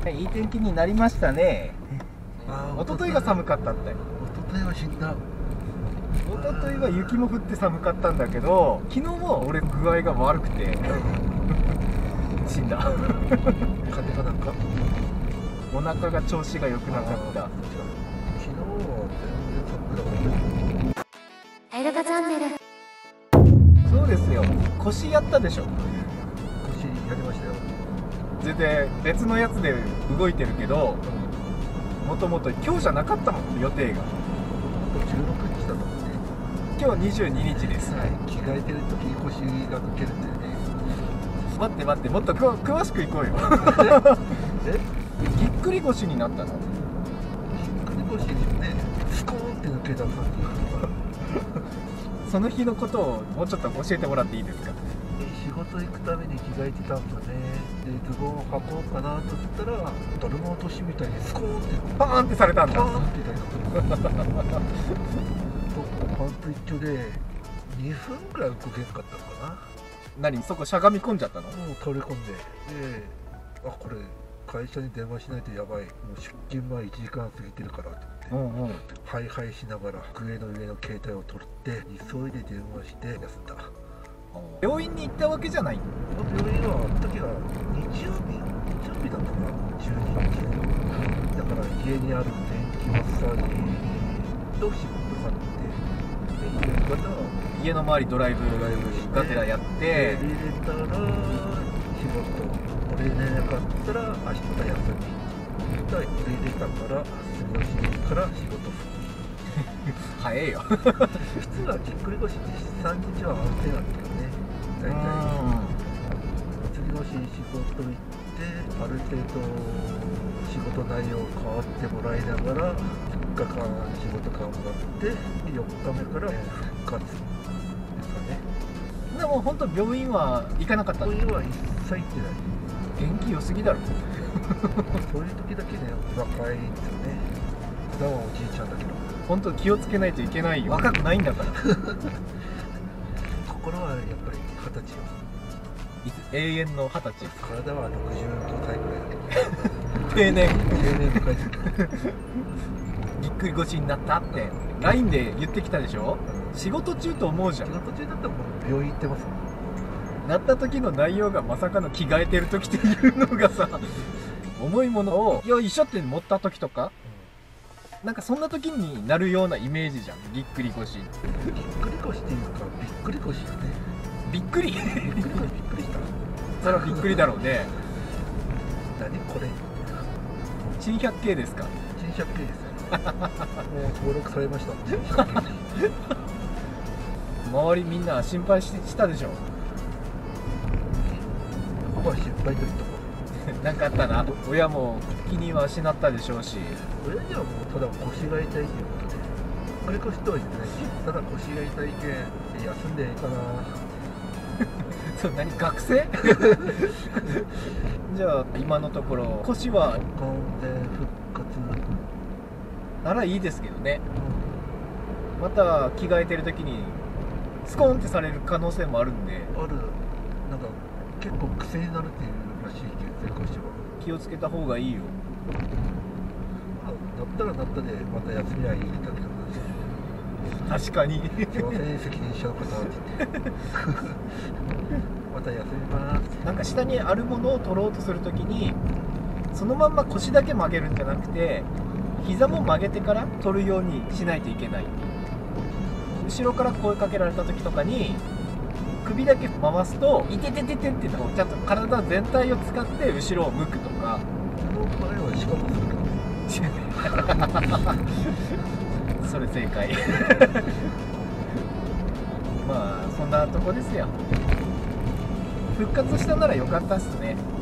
いい天気になりましたね。一昨日が寒かったって。 一昨日は死んだ。 一昨日は雪も降って寒かったんだけど、昨日も俺具合が悪くて死んだ。 風かなんかお腹が調子が良くなかった。 昨日は全然寒くなかった。 エルガチャンネル。 そうですよ。腰やったでしょ。 腰やりましたよ。 全然別のやつで動いてるけど、もともと今日じゃなかったもん、予定が。 16日だったもんね。 今日22日です。 はい、着替えてる時に腰が抜けるんだよね。 待って待って、もっと詳しくいこうよ。ぎっくり腰になったの？ ぎっくり腰にね、スコーンって抜けたさっき。 その日のことをもうちょっと教えてもらっていいですか？ 仕事行くために着替えてたんだね。で、ズボンを履こうかなと思ったら、だるま落としみたいにスコーンってパーンってされたんだ。 パーンってたりパンツ一丁で2分ぐらい動けなかったのかな。 何、そこしゃがみ込んじゃったの？ もう倒れ込んで、あ、これ会社に電話しないとやばい、もう出勤前1時間過ぎてるからと思って、ハイハイしながら上の携帯を取って急いで電話して休んだ。 病院に行ったわけじゃない？ 病院はあの時は日曜日だったかな、12日だから家にある電気マッサージと仕事があって、で夕方家の周りドライブがてらやって、 入れたら仕事、これねなかったら明日休みだ、入れたから次の日から仕事復帰。 早えよ。 普通はぎっくり腰って3日は安定なんだけどね、大体次の日仕事行ってある程度仕事内容変わってもらいながら2日間仕事頑張って4日目から復活ですかね。 でも本当病院は行かなかったの？ 病院は一切行ってない。 元気良すぎだろ。 そういう時だけね、若いんですよね。普段はおじいちゃんだけど本当気をつけないといけないよ。若くないんだから。 心はやっぱり20歳よ。 永遠の20歳。 体は65歳ぐらいだけど定年。 定年迎えてる。 ぎっくり腰になったって LINE で言ってきたでしょ。仕事中と思うじゃん。 仕事中だったらもう病院行ってますもん。 なった時の内容がまさかの着替えてる時っていうのがさ、重いものをよいしょって持った時とか、なんかそんな時になるようなイメージじゃん、ぎっくり腰。 ぎっくり腰っていうかびっくり腰だね。 びっくり。 びっくりした。 それはびっくりだろうね。 何これ。 珍百景ですか？ 珍百景です。もう登録されました。珍百景。 周りみんな心配したでしょ。 ここは心配というところ。 なんかあったな。親も気にはしなったでしょうし。 親にはもうただ腰が痛いということで、ぎっくり腰とは言ってないし、ただ腰が痛いけん休んでいいかな。 そう、何、学生？じゃあ今のところ腰は完全復活ならいいですけどね。また着替えてる時にスコーンってされる可能性もあるんで、 ある。なんか結構癖になるっていうらしいけど、腰は気をつけた方がいいよ。 なったらなったでまた休みはいいだけの話。 確かに。 すいません、責任者の方って言ってまた休みます。 なんか下にあるものを取ろうとするときにそのまんま腰だけ曲げるんじゃなくて、膝も曲げてから取るようにしないといけない。後ろから声かけられた時とかに首だけ回すと「いてててて」ってちゃんと体全体を使って後ろを向くとか。 この前は仕事するけどそれ正解。まあそんなとこですよ。復活したなら良かったっすね。